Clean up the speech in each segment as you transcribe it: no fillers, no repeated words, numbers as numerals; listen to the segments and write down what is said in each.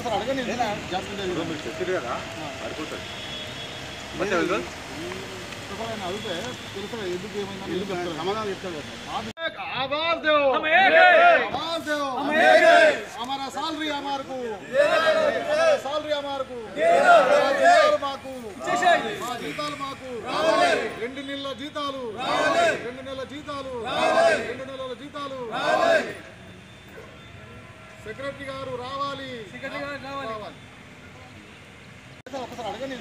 आवाज दो, आवाज दो, हमारा सैलरी हमारे को, सैलरी हमारे को, जीताल माकू, जीताल माकू, 2 నెలల జీతాలు, 2 నెలల జీతాలు, 2 నెలల జీతాలు, సెక్రటరీ గారు రావాలి, సెక్రటరీ గారు రావాలి. ఒకసారి అడగండి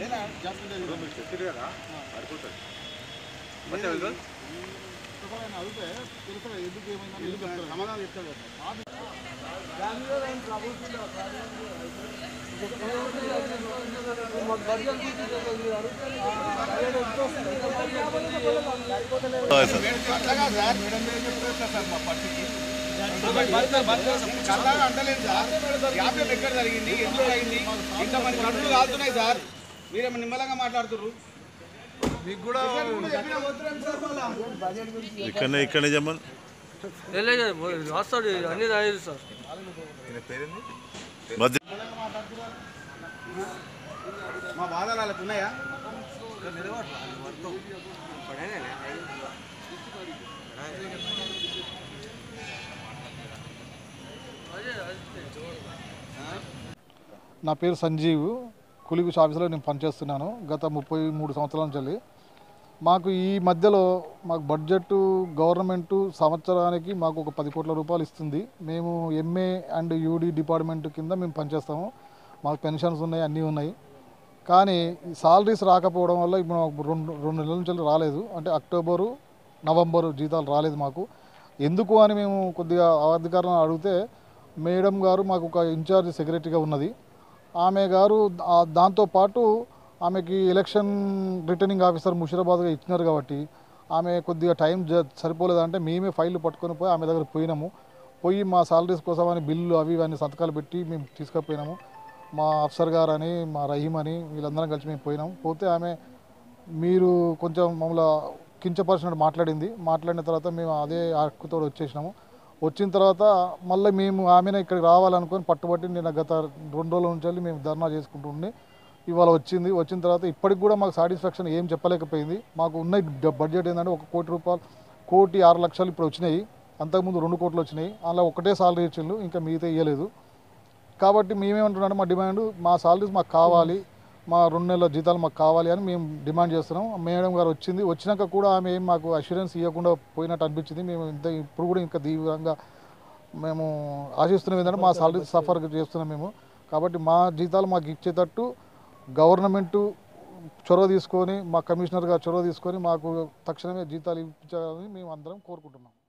అడిగితే తెలుసు ఎందుకు ఏమైందని సమాధానం చెప్తాడు. అంటలేదు సార్, యాభై ఎక్కడ జరిగింది, ఎందుకు అయింది, ఇంతమంది కడుపులు కాలుతున్నాయి సార్, మీరేమో నిమ్మలంగా మాట్లాడుతున్నారు. మీకు కూడా ఇక్కడనే జమ్మన్ వస్తాడు అన్ని రాయదు సార్. మా బాధలు వాళ్ళకు ఉన్నాయా? నా పేరు సంజీవ్, కూలిగుష్ ఆఫీసులో నేను పనిచేస్తున్నాను గత 33 సంవత్సరాల నుంచి. మాకు ఈ మధ్యలో మాకు బడ్జెట్ గవర్నమెంట్ సంవత్సరానికి మాకు ఒక 10 కోట్ల రూపాయలు ఇస్తుంది. మేము ఎంఏ అండ్ యూడీ డిపార్ట్మెంట్ కింద మేము పనిచేస్తాము. మాకు పెన్షన్స్ ఉన్నాయి, అన్నీ ఉన్నాయి. కానీ సాలరీస్ రాకపోవడం వల్ల ఇప్పుడు మాకు 2 నెలల నుంచి రాలేదు. అంటే అక్టోబరు నవంబరు జీతాలు రాలేదు మాకు. ఎందుకు అని మేము కొద్దిగా అధికారులను అడిగితే మేడం గారు మాకు ఒక ఇన్ఛార్జ్ సెక్రటరీగా ఉన్నది. ఆమె గారు దాంతోపాటు ఆమెకి ఎలక్షన్ రిటర్నింగ్ ఆఫీసర్ ముషిరాబాద్గా ఇచ్చినారు కాబట్టి ఆమె కొద్దిగా టైం సరిపోలేదంటే మేమే ఫైళ్ళు పట్టుకొని పోయి ఆమె దగ్గర పోయి మా సాలరీస్ కోసం అని బిల్లు అవి ఇవన్నీ సంతకాలు పెట్టి మేము తీసుకుపోయినాము. మా అఫ్సర్ గారు అని, మా రహీం అని వీళ్ళందరం కలిసి మేము పోతే ఆమె మీరు కొంచెం మమ్మల్ని కించపరిచినట్టు మాట్లాడిన తర్వాత మేము అదే హక్కుతో వచ్చేసినాము. వచ్చిన తర్వాత మళ్ళీ మేము ఆమెనే ఇక్కడికి రావాలనుకొని పట్టుబట్టి నేను గత 2 రోజుల నుంచి మేము ధర్నా చేసుకుంటుండే. ఇవాళ వచ్చిన తర్వాత ఇప్పటికి కూడా మాకు సాటిస్ఫాక్షన్ ఏం చెప్పలేకపోయింది. మాకు ఉన్న బడ్జెట్ ఏంటంటే 1 కోటి రూపాయలు, 1,06,00,000 ఇప్పుడు వచ్చినాయి. అంతకుముందు 2 కోట్లు వచ్చినాయి. అలా ఒకటే సాలరీ ఇచ్చిండు, ఇంకా మిగతా ఇవ్వలేదు. కాబట్టి మేమేమంటున్నాం, మా డిమాండ్ మా సాలరీస్ మాకు కావాలి, మా 2 నెలల జీతాలు మాకు కావాలి అని మేము డిమాండ్ చేస్తున్నాం. మేడం గారు వచ్చినాక కూడా ఆమె ఏం మాకు అష్యూరెన్స్ ఇవ్వకుండా పోయినట్టు అనిపించింది. మేము ఇప్పుడు కూడా ఇంకా తీవ్రంగా మేము ఆశిస్తున్నాం ఏంటంటే మా సాలరీ సఫర్ చేస్తున్నాం మేము. కాబట్టి మా జీతాలు మాకు ఇచ్చేటట్టు గవర్నమెంటు చొరవ తీసుకొని, మా కమిషనర్ గారు చొరవ తీసుకొని మాకు తక్షణమే జీతాలు ఇప్పించాలని మేము అందరం కోరుకుంటున్నాం.